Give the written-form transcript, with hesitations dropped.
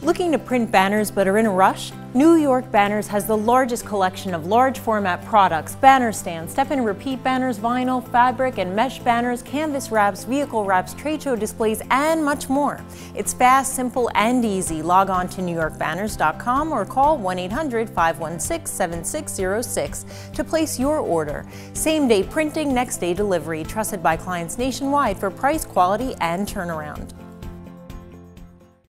Looking to print banners but are in a rush? New York Banners has the largest collection of large format products: banner stands, step and repeat banners, vinyl, fabric and mesh banners, canvas wraps, vehicle wraps, trade show displays, and much more. It's fast, simple, and easy. Log on to newyorkbanners.com or call 1-800-516-7606 to place your order. Same-day printing, next-day delivery, trusted by clients nationwide for price, quality, and turnaround.